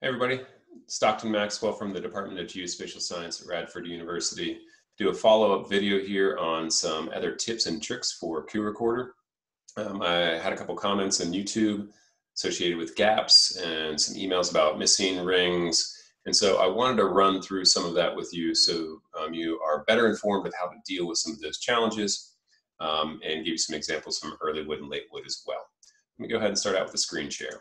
Hey everybody, Stockton Maxwell from the Department of Geospatial Science at Radford University. Do a follow-up video here on some other tips and tricks for Coorecorder. I had a couple comments on YouTube associated with gaps and some emails about missing rings. And so I wanted to run through some of that with you so you are better informed of how to deal with some of those challenges and give you some examples from Earlywood and Latewood as well. Let me go ahead and start out with a screen share.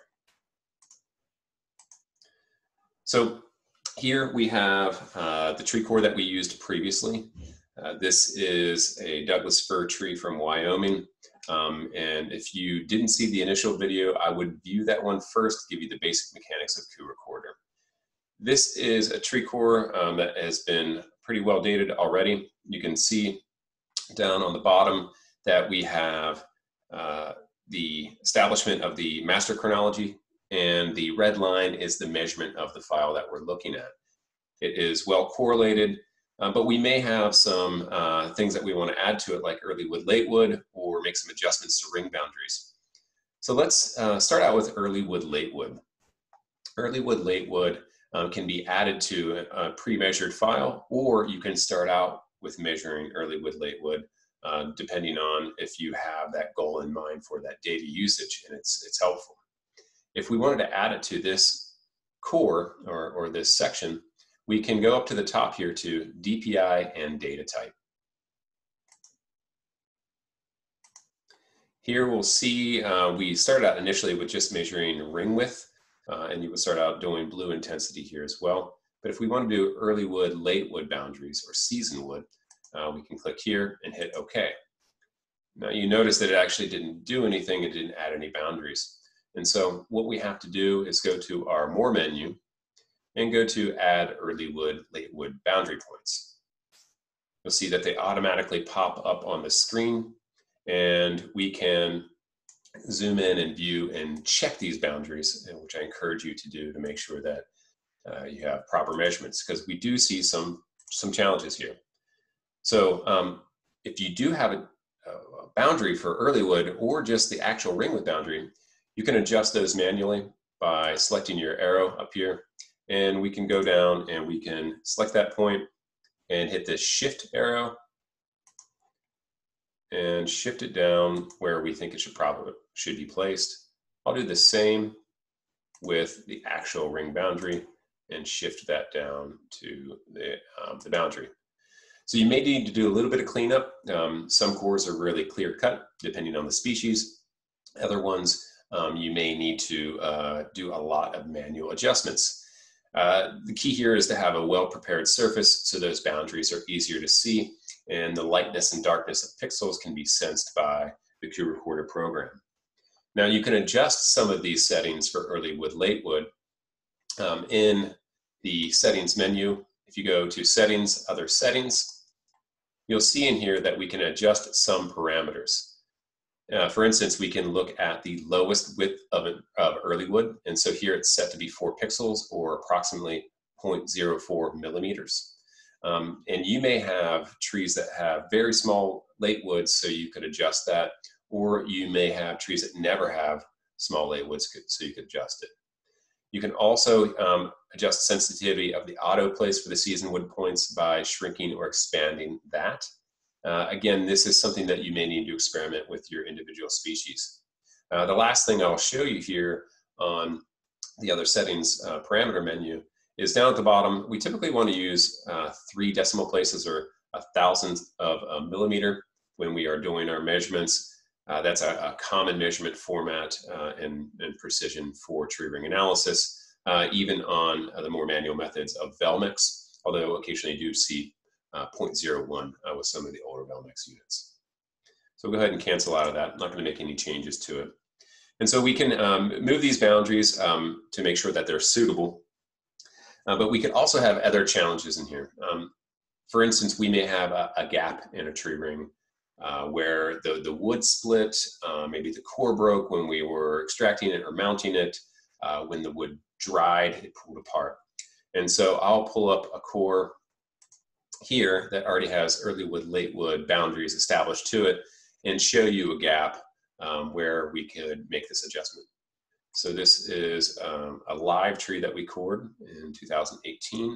So here we have the tree core that we used previously. This is a Douglas fir tree from Wyoming. And if you didn't see the initial video, I would view that one first, give you the basic mechanics of Coorecorder. This is a tree core that has been pretty well dated already. You can see down on the bottom that we have the establishment of the master chronology, and the red line is the measurement of the file that we're looking at. It is well correlated, but we may have some things that we want to add to it, like EarlywoodLatewood, or make some adjustments to ring boundaries. So let's start out with EarlywoodLatewood. EarlywoodLatewood can be added to a pre-measured file, or you can start out with measuring EarlywoodLatewood, depending on if you have that goal in mind for that data usage, and it's helpful. If we wanted to add it to this core or this section, we can go up to the top here to DPI and data type. Here we'll see we started out initially with just measuring ring width, and you would start out doing blue intensity here as well. But if we want to do EarlywoodLatewood boundaries or season wood, we can click here and hit OK. Now you notice that it actually didn't do anything, it didn't add any boundaries. And so what we have to do is go to our More menu and go to Add EarlywoodLatewood Boundary Points. You'll see that they automatically pop up on the screen, and we can zoom in and view and check these boundaries, which I encourage you to do to make sure that you have proper measurements, because we do see some challenges here. So if you do have a boundary for Earlywood or just the actual ring width boundary, you can adjust those manually by selecting your arrow up here, and we can go down and we can select that point and hit this shift arrow and shift it down where we think it should be placed. I'll do the same with the actual ring boundary and shift that down to the boundary. So you may need to do a little bit of cleanup. Some cores are really clear cut depending on the species. Other ones you may need to do a lot of manual adjustments. The key here is to have a well-prepared surface so those boundaries are easier to see, and the lightness and darkness of pixels can be sensed by the Coorecorder program. Now you can adjust some of these settings for EarlywoodLatewood in the settings menu. If you go to Settings, Other Settings, you'll see in here that we can adjust some parameters. For instance, we can look at the lowest width of Earlywood, and so here it's set to be 4 pixels or approximately 0.04 millimeters. And you may have trees that have very small latewoods, so you could adjust that, or you may have trees that never have small latewoods, so you could adjust it. You can also adjust sensitivity of the auto place for the season wood points by shrinking or expanding that. Again, this is something that you may need to experiment with your individual species. The last thing I'll show you here on the other settings parameter menu is down at the bottom. We typically want to use 3 decimal places or 1/1000th of a millimeter when we are doing our measurements. That's a common measurement format and precision for tree ring analysis, even on the more manual methods of Velmix, although occasionally you do see 0.01 with some of the older Velmix units. So we'll go ahead and cancel out of that. I'm not going to make any changes to it. And so we can move these boundaries to make sure that they're suitable. But we could also have other challenges in here. For instance, we may have a gap in a tree ring where the wood split, maybe the core broke when we were extracting it or mounting it. When the wood dried, it pulled apart. And so I'll pull up a core here that already has EarlywoodLatewood boundaries established to it and show you a gap where we could make this adjustment. So this is a live tree that we cored in 2018,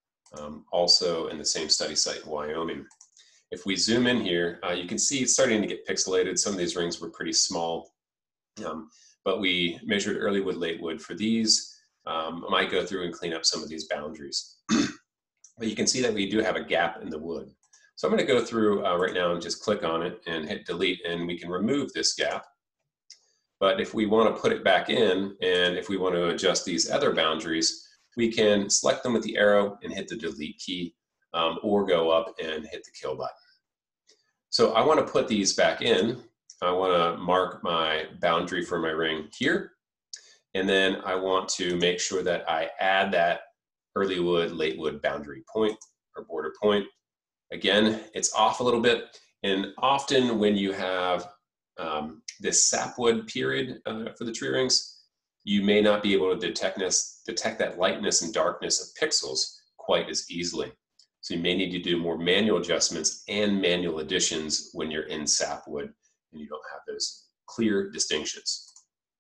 also in the same study site in Wyoming. If we zoom in here, you can see it's starting to get pixelated. Some of these rings were pretty small, but we measured EarlywoodLatewood for these. I might go through and clean up some of these boundaries. But you can see that we do have a gap in the wood. So I'm going to go through right now and just click on it and hit delete, and we can remove this gap. But if we want to put it back in, and if we want to adjust these other boundaries, we can select them with the arrow and hit the delete key, or go up and hit the kill button. So I want to put these back in. I want to mark my boundary for my ring here. And then I want to make sure that I add that EarlywoodLatewood boundary point or border point. Again, it's off a little bit. And often when you have this sapwood period for the tree rings, you may not be able to detect that lightness and darkness of pixels quite as easily. So you may need to do more manual adjustments and manual additions when you're in sapwood and you don't have those clear distinctions.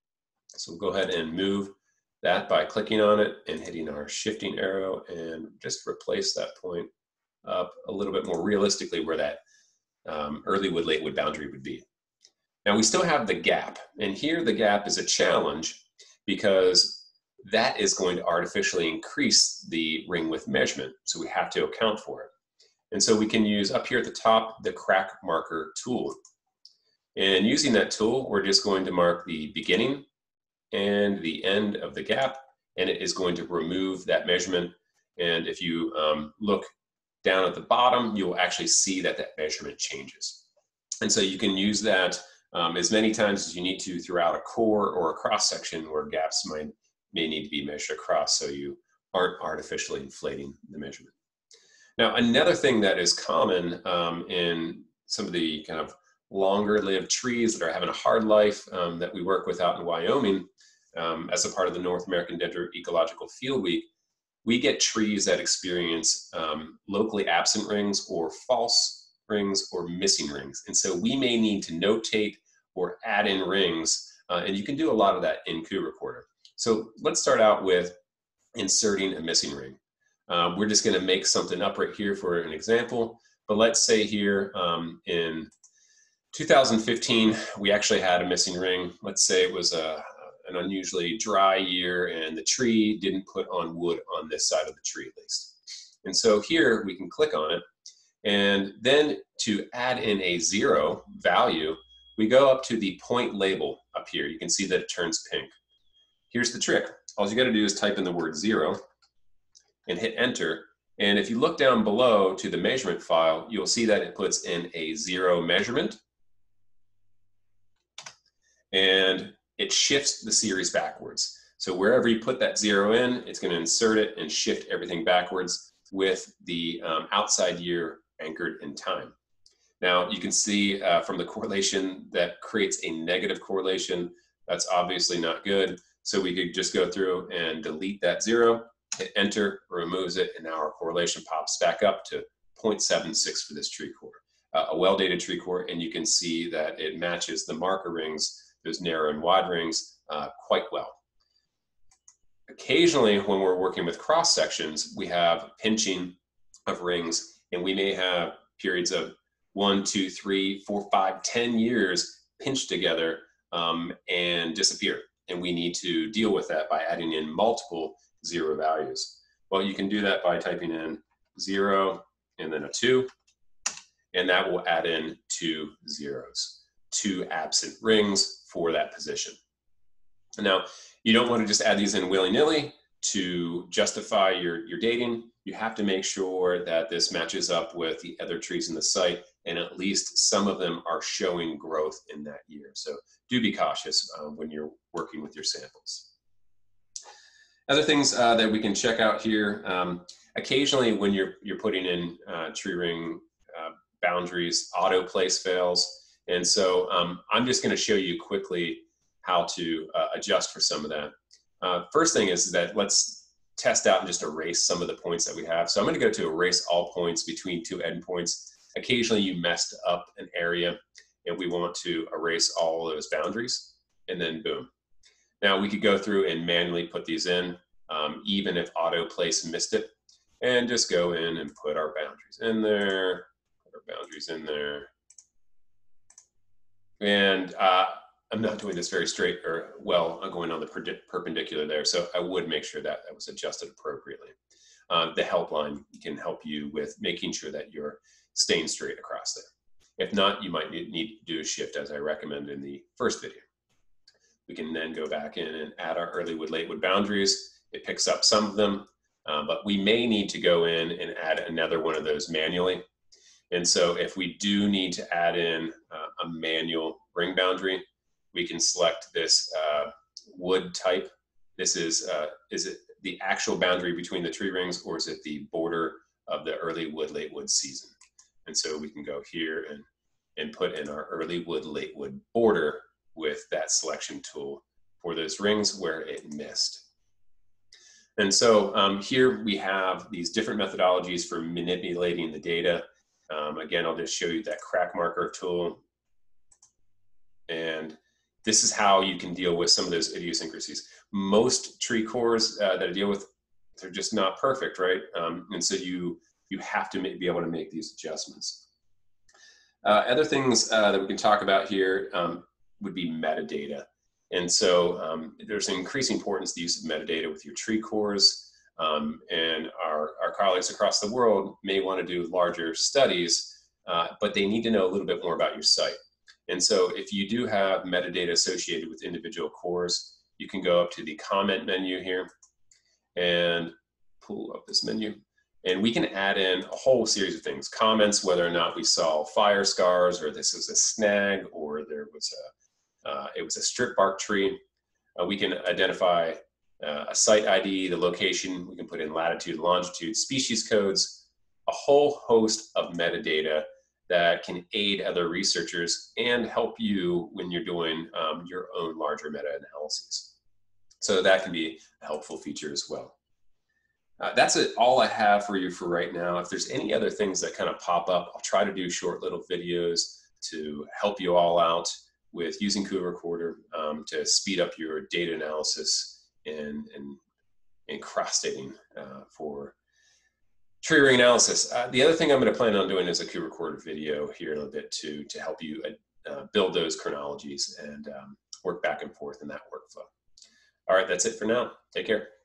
So we'll go ahead and move that by clicking on it and hitting our shifting arrow and just replace that point up a little bit more realistically where that EarlywoodLatewood boundary would be. Now we still have the gap, and here the gap is a challenge because that is going to artificially increase the ring width measurement, so we have to account for it. And so we can use up here at the top the crack marker tool. And using that tool, we're just going to mark the beginning and the end of the gap, and it is going to remove that measurement. And if you look down at the bottom, you'll actually see that that measurement changes. And so you can use that as many times as you need to throughout a core or a cross section where gaps may need to be measured across, so you aren't artificially inflating the measurement. Now, another thing that is common in some of the kind of longer lived trees that are having a hard life that we work with out in Wyoming as a part of the North American Dental Ecological Field Week, we get trees that experience locally absent rings or false rings or missing rings. And so we may need to notate or add in rings, and you can do a lot of that in Coorecorder. So let's start out with inserting a missing ring. We're just going to make something up right here for an example, but let's say here in 2015, we actually had a missing ring. Let's say it was an unusually dry year and the tree didn't put on wood on this side of the tree at least. And so here we can click on it, and then to add in a 0 value, we go up to the point label up here. You can see that it turns pink. Here's the trick. All you got to do is type in the word 0 and hit enter. And if you look down below to the measurement file, you'll see that it puts in a 0 measurement, and it shifts the series backwards. So wherever you put that 0 in, it's going to insert it and shift everything backwards with the outside year anchored in time. Now you can see from the correlation that creates a negative correlation. That's obviously not good. So we could just go through and delete that 0, hit enter, removes it, and now our correlation pops back up to 0.76 for this tree core. A well-dated tree core, and you can see that it matches the marker rings, those narrow and wide rings, quite well. Occasionally, when we're working with cross sections, we have pinching of rings, and we may have periods of 1, 2, 3, 4, 5, 10 years pinched together and disappear. And we need to deal with that by adding in multiple 0 values. Well, you can do that by typing in 0 and then a 2, and that will add in 2 zeros, 2 absent rings for that position. Now, you don't want to just add these in willy-nilly to justify your dating. You have to make sure that this matches up with the other trees in the site, and at least some of them are showing growth in that year. So do be cautious when you're working with your samples. Other things that we can check out here, occasionally when you're putting in tree ring boundaries, autoplace fails. And so I'm just going to show you quickly how to adjust for some of that. First thing is that let's test out and just erase some of the points that we have. So I'm going to go to erase all points between 2 endpoints. Occasionally you messed up an area and we want to erase all those boundaries, and then boom. Now we could go through and manually put these in, even if autoplace missed it, and just go in and put our boundaries in there, put our boundaries in there. And I'm not doing this very straight, or well, I'm going on the perpendicular there, so I would make sure that that was adjusted appropriately. The helpline can help you with making sure that you're staying straight across there. If not, you might need to do a shift as I recommended in the first video. We can then go back in and add our EarlywoodLatewood boundaries. It picks up some of them, but we may need to go in and add another one of those manually. And so if we do need to add in a manual ring boundary, we can select this wood type. This is it the actual boundary between the tree rings, or is it the border of the EarlywoodLatewood season? And so we can go here and put in our EarlywoodLatewood border with that selection tool for those rings where it missed. And so here we have these different methodologies for manipulating the data. Again, I'll just show you that crack marker tool. And this is how you can deal with some of those idiosyncrasies. Most tree cores that I deal with, they're just not perfect, right? And so you have to be able to make these adjustments. Other things that we can talk about here would be metadata. And so there's an increasing importance to the use of metadata with your tree cores. And our colleagues across the world may want to do larger studies, but they need to know a little bit more about your site. And so if you do have metadata associated with individual cores, you can go up to the comment menu here and pull up this menu. And we can add in a whole series of things. Comments, whether or not we saw fire scars, or this was a snag, or there was it was a strip bark tree. We can identify a site ID, the location. We can put in latitude, longitude, species codes, a whole host of metadata that can aid other researchers and help you when you're doing your own larger meta-analyses. So that can be a helpful feature as well. That's all I have for you for right now. If there's any other things that kind of pop up, I'll try to do short little videos to help you all out with using Coorecorder to speed up your data analysis and cross-dating for tree ring analysis. The other thing I'm going to plan on doing is a Coorecorder video here in a bit to help you build those chronologies and work back and forth in that workflow. All right, that's it for now. Take care.